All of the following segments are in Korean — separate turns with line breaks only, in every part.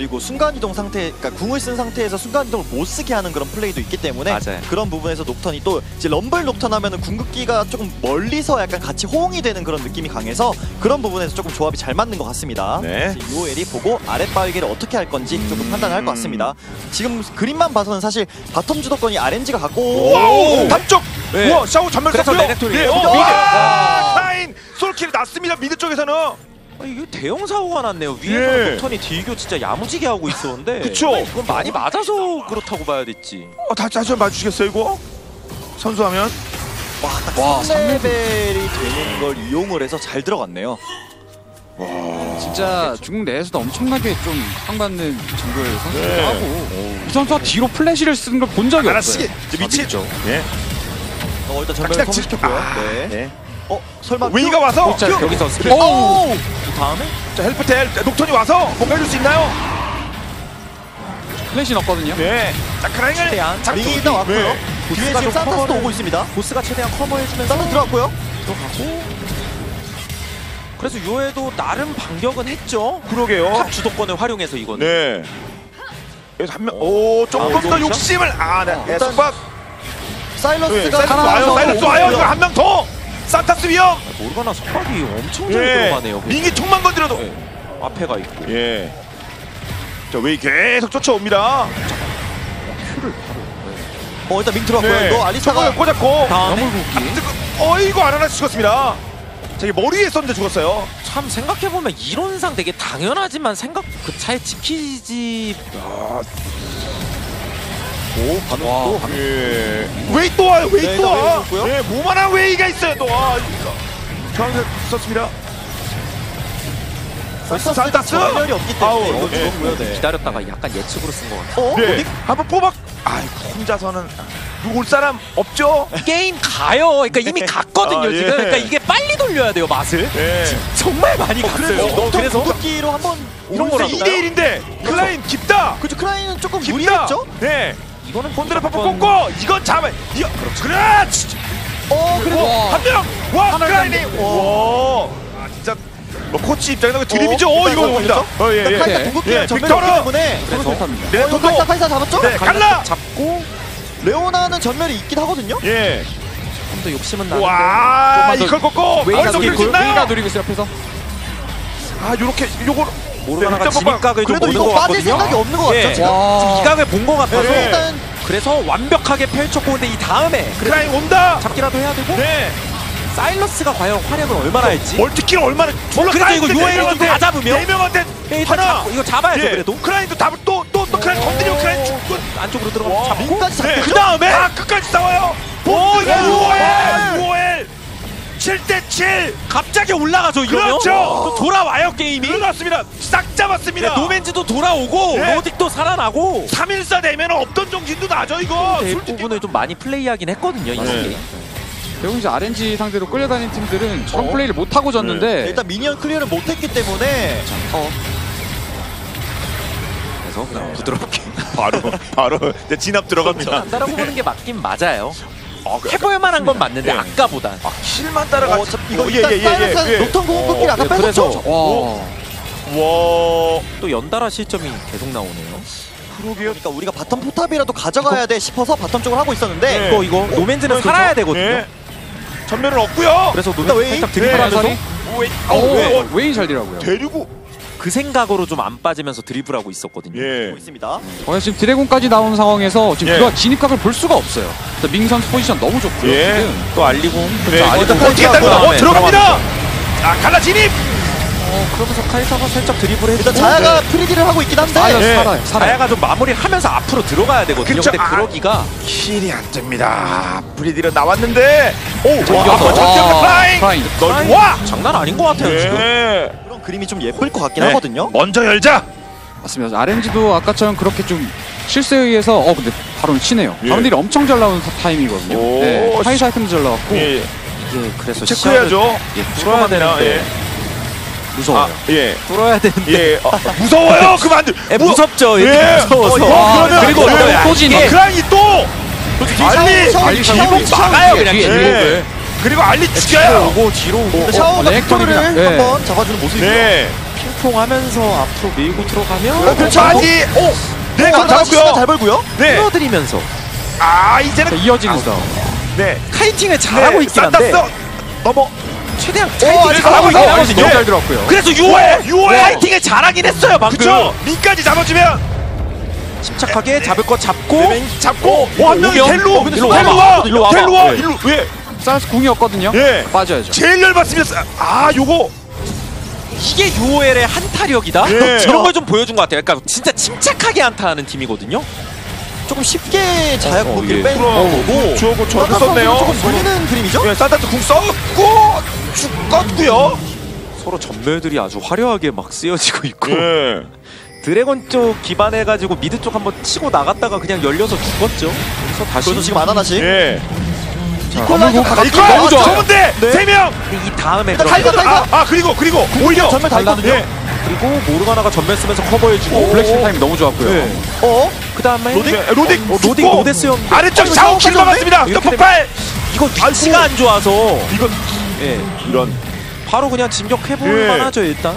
그리고 순간이동 상태, 그러니까 궁을 쓴 상태에서 순간이동을 못 쓰게 하는 그런 플레이도 있기 때문에
맞아요.
그런 부분에서 녹턴이 또 이제 럼블 녹턴 하면은 궁극기가 조금 멀리서 약간 같이 호응이 되는 그런 느낌이 강해서 그런 부분에서 조금 조합이 잘 맞는 것 같습니다.
네.
요엘이 보고 아랫바위기를 어떻게 할 건지 조금 판단을 할 것 같습니다. 지금 그림만 봐서는 사실 바텀 주도권이 RNG가 갖고
오! 담쪽!
네.
우와, 샤오 전멸
그래서
썼고요.
레넥톤이
네,
와!
미드! 카인! 솔킬이 났습니다, 미드 쪽에서는.
이거 대형 사고가 났네요. 위에서
예.
녹턴이 딜교 진짜 야무지게 하고 있었는데
그쵸.
이건 많이 맞아서 그렇다고 봐야 됐지.
다시 한번 봐주시겠어요, 이거? 선수하면?
와, 3레벨이 되는 걸 이용을 해서 잘 들어갔네요.
진짜 중국 내에서도 엄청나게 좀 사랑받는 정글 선수기도
네.
하고 이 선수가 뒤로 플래시를 쓰는 걸 본 적이 없어요.
위치. 예.
일단 전멸을
딱
통시켰고요. 네.
네.
설마
웨이가 와서
자, 여기서 스킬.
오! 다음에?
자, 헬프텔 녹턴이 와서 뭔가 해줄 수 있나요?
플래시 넣었거든요.
네. 자, 크라잉을
링이 일단 왔고요.
네.
뒤에
보스가
지금
좀
산타스도
커버를-
오고 있습니다.
보스가 최대한 커버해주면서
산타 들어왔고요.
들어가고 그래서 요에도 나름 반격은 했죠.
그러게요.
탑 주도권을 활용해서 이거는.
네. 여기서 한 명, 오, 조금
이거
더
그렇죠?
욕심을, 네,
일단
속박.
사일러스가
사이러스 와요, 사이러스 와요, 이거 한 명 더! 산타스 위험!
모르가나 속박이 엄청 잘
예.
들어가네요.
링이 총만 건드려도.
네. 앞에가 있고.
예. 자, 웨이 계속 쫓아옵니다.
일단 밍 들어왔고요.
네.
이거 알리스타가
저걸 꽂았고.
다음에
이거 안 하나 죽었습니다. 자, 이게 머리 위에 썼는데 죽었어요.
참 생각해보면 이론상 되게 당연하지만 생각 그 차에 지키지.
또
예. 웨이 또 와요, 웨이
네,
또
웨이
와.
있고요.
예, 무만한 웨이가 있어요, 또 와. 저항 썼습니다. 산타스!
전멸이 없기
아우,
때문에 이거
예.
죽었고요. 네.
기다렸다가 약간 예측으로 쓴 것 같아요.
네.
어디?
한번 뽑아. 혼자서는 누구 올 사람 없죠?
게임 가요. 그러니까 이미 갔거든요
예.
지금. 그러니까 이게 빨리 돌려야 돼요 맛을.
예.
정말 많이 갔어요.
그래서 궁극기로 한번
이런
올
거라도
수
2대1인데 클라인 깊다.
그렇죠. 크라인은 조금
깊다.
무리했죠?
네.
이거는
본드를
무조건-
팍팍 꽂고 이건 잡아. 이거 그렇지.
그래도
한 명. 와,
하나를
클라인이.
땄네.
와. 진짜 코치 입장에서 드림이죠.
일단
이거 봅니다.
일단
예.
카이사
예.
궁극기를
예,
전멸이
빅토르!
없기 때문에
그래서
네, 토토.
카이사 잡았죠?
네, 갈라.
잡고
레오나는 전멸이 있긴 하거든요?
예.
좀 더 욕심은 나는데.
와,
조금만 더
이걸 꽂고
웨이가
노릴 수
노리고 웨이가
있나요?
노리고 있어요 옆에서.
요렇게 요걸
모르가나가
네,
진입각을 좀
그래도
보는
이거
것
빠질
같거든요.
생각이 없는 것 같죠?
예.
지금?
와.
이 각을 본 것 같아서
네.
일단
그래서 완벽하게 펼쳤고 근데 이 다음에
클라인 온다.
잡기라도 해야 되고
네.
사일러스가 과연 활약을 얼마나 했지?
멀티킬 얼마나
그래서 이거 요엘을 다 잡으면?
네 명한테
일단
하나.
잡고 이거 잡아야죠
예.
그래도
클라인도 답을 또 클라인 건드리고 클라인 죽고.
안쪽으로 들어가면 잡고
민까지
네.
잡혔죠?
그 다음에 끝까지 싸워요. 오, 이거
와.
6OL 7대7.
갑자기 올라가죠 이러면
그렇죠.
또 돌아와요 게임이.
그렇습니다. 싹 잡았습니다.
네, 노맨즈도 돌아오고
네.
로딕도 살아나고
314 되면 없던 정신도 나죠 이거.
대부분을 좀 많이 플레이하긴 했거든요 이
네.
게임.
결국 이제 RNG 상대로 끌려다니는 팀들은 저런 플레이를 못 하고 졌는데
일단 미니언 클리어를 못했기 때문에
그래서 그냥 부드럽게
바로 이제 진압 들어갑니다.
간다라고 보는 게 맞긴 맞아요. 해볼 만한 건 맞는데
네.
아까보다.
킬만 따라가.
이거 일단 사이러스 녹턴 궁극기를 아까
네, 그래서
뺏었죠?
와.
와.
또 연달아 실점이 계속 나오네요.
그러게요.
그러니까 우리가 바텀 포탑이라도 가져가야 돼 싶어서 바텀 쪽으로 하고 있었는데
네.
이거 노맨즈는 살아야 되거든요.
네. 전멸은 없고요.
그래서
일단
노맨즈
웨이?
살짝
네.
드리블하면서
네. 웨이 잘 딜하고요.
데리고.
그 생각으로 좀 안 빠지면서 드리블하고 있었거든요.
예.
하고 있습니다.
지금 드래곤까지 나온 상황에서 지금
예.
그가 진입각을 볼 수가 없어요. 밍 선수 포지션 너무 좋고요.
예.
지금.
또 알리공.
네.
알리공
어떻게 따르고 들어갑니다. 갈라 진입.
그러면서 카이사가 살짝 드리블
일단
해주고
자야가 프리디를 하고 있긴 한데
예.
살아요.
자야가 좀 마무리를 하면서 앞으로 들어가야 되거든요.
그쵸.
근데 그러기가
킬이 안 됩니다. 브리디로 나왔는데. 오.
정겨서.
정경 플라잉. 너 와.
장난 아닌 것 같아요 지금.
예.
그런 그림이 좀 예쁠 것 같긴
네.
하거든요.
먼저 열자.
맞습니다. RNG도 아까처럼 그렇게 좀 실수에 의해서 근데 바로 치네요.
예.
바론들이 엄청 잘 나온 타임이거든요.
오.
네. 카이사 아이템도 잘 나왔고
예.
이게 그래서
체크해야죠.
뚫어야 되는데
예.
무서워요.
예.
뚫어야 되는데
예. 무서워요. 그만.
무섭죠. 이게
예.
무서워서.
그러면
그리고
또 지네.
크라잉이 또. 알리.
알리
샤워,
샤워,
막아요 그냥
뒤에,
길목을.
그리고 알리
뒤로
죽여요.
오고 뒤로 오고.
샤오가
렉터입니다.
빅토르를
예.
한번 잡아주는 모습이고요.
네.
소통하면서 앞으로 밀고 들어가면
그렇죠. 아직 네, 그럼
시간 잘
잡았고요.
벌고요.
네.
끌어들이면서
아, 이제는
이어지는 싸움.
네.
카이팅을 잘하고 있긴 한데
싼 넘어.
최대한
아직
카이팅을
잘하고
잘하고
있어요.
있긴
아직
하거든요.
너무
잘 들어왔고요.
그래서
네,
6월
네.
카이팅을 잘하긴 했어요 방금.
그쵸. 민까지 잡아주면
침착하게 잡을 거 잡고
네, 잡고 한 명이
오면?
텔루.
일로 와봐.
텔루와
일로 와봐.
텔루와
네.
일로 왜?
사이언스 궁이었거든요.
예.
빠져야죠.
제일 열받습니다. 아, 요거
이게 UOL의 한타력이다?
예.
이런 걸 좀 보여준 것 같아요. 그러니까 진짜 침착하게 한타하는 팀이거든요.
조금 쉽게 자약 무기를
예.
뺀 거고.
주어고 저렇게
사카 선수는
썼네요.
조금 돌리는 그림이죠?
예, 산타스 궁 썼고 죽었고요.
서로 전멸들이 아주 화려하게 막 쓰여지고 있고
예.
드래곤 쪽 기반해가지고 미드 쪽 한번 치고 나갔다가 그냥 열려서 죽었죠. 그래서 다시
그래서 지금 안 하나씩.
예.
이퀄라이저
아,
가깝게
이거
너무 좋아요.
좋은데
네.
세 명.
근데 이 다음에
일단
그러면
타이거.
그리고 오히려
전멸 다 있거든요.
예.
그리고 모르가나가 전멸 쓰면서 커버해주고
블랙실 타임 너무 좋았고요.
네.
어?
그 다음에
로딩?
네, 로딩
로딩
죽고
로데스형
아래쪽 샤오 킬 막았습니다.
이렇게
또 폭발.
이거 위치가 안 좋아서
이거
예.
이런.
바로 그냥 진격해볼
예.
만하죠 일단.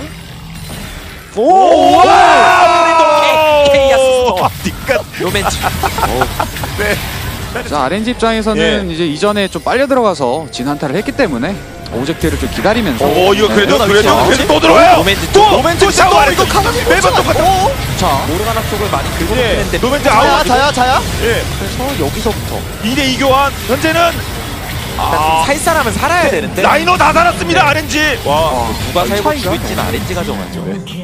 오!
케이아스 스토어.
니까
요맨치.
네.
자, RNG 입장에서는
예.
이제 이전에 좀 빨려 들어가서 진한타를 했기 때문에 오젝트를 좀 기다리면서
오, 이거 그래도
네,
그래도
그렇죠.
또 들어와요.
로맨즈
또
로맨즈
샤워
또
아래쪽
이거 가만히
매번 똑같아.
자 모르가나 쪽을 많이 긁어놓긴
예.
했는데
로맨즈
자야,
아웃.
자야.
예.
그래서 여기서부터
2대2 교환. 현재는
일단 살 사람은 살아야 되는데
라이너 다 살았습니다. RNG. 와.
누가 살고 죽을지는 RNG가 정하죠.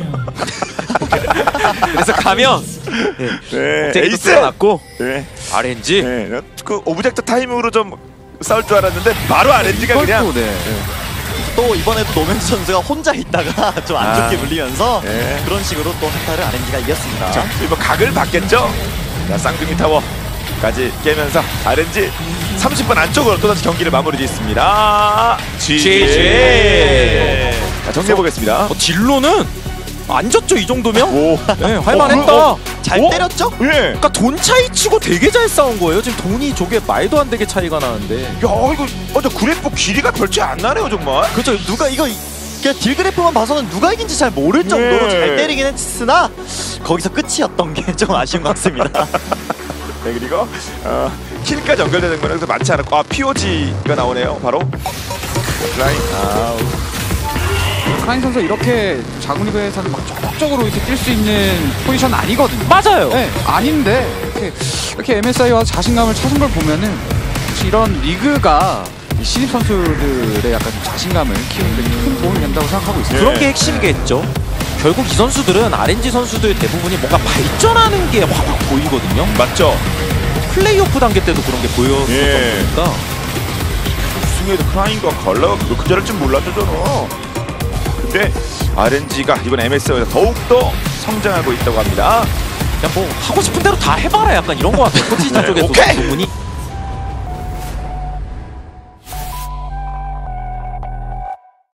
그래서 가면
네.
되게
에이스.
뚫어놨고
네.
RNG
네. 그 오브젝트 타임으로 좀 싸울 줄 알았는데 바로 RNG가 그냥
또, 네.
또 이번에도 노맨스 선수가 혼자 있다가 좀 안 좋게 물리면서
네.
그런 식으로 또 한타를 RNG가 이겼습니다.
자, 이번 각을 받겠죠? 자, 쌍둥이 타워까지 깨면서 RNG 30분 안쪽으로 또다시 경기를 마무리 짓습니다. GG. 자, 정리해보겠습니다.
딜로는 안 졌죠 이 정도면?
오.
네, 할만했다.
잘
어?
때렸죠?
예.
그러니까 돈 차이 치고 되게 잘 싸운 거예요. 지금 돈이 저게 말도 안 되게 차이가 나는데.
야, 이거 근데 그래프 길이가 별치 안 나네요, 정말.
그렇죠. 누가 이거 그냥 딜그래프만 봐서는 누가 이긴지 잘 모를 정도로
네.
잘 때리긴 했으나 거기서 끝이었던 게 좀 아쉬운 것 같습니다.
네, 그리고 킬까지 연결되는 거는 그래서 많지 않았고, 아, POG가 나오네요, 바로. 라인.
카인 선수 이렇게 작은 리그에서는 막 적극적으로 이렇게 뛸 수 있는 포지션 아니거든요.
맞아요.
네, 아닌데 이렇게 MSI와 자신감을 찾은 걸 보면은 혹시 이런 리그가 이 신입 선수들의 약간 좀 자신감을 키우는 데 큰 도움이 된다고 생각하고 있어요.
그런 게 핵심이겠죠. 결국 이 선수들은 RNG 선수들 대부분이 뭔가 발전하는 게 확 보이거든요.
맞죠?
플레이오프 단계 때도 그런 게 보였었던
예.
거니까.
우승에도 크라인과 걸러가 그 저럴 줄 몰랐죠, 저는. 근데 RNG가 이번 MS에서 더욱더 성장하고 있다고 합니다.
그냥 뭐 하고 싶은 대로 다 해봐라 약간 이런 거 같아요. 코치자
네,
쪽에서
오케이!
부분이.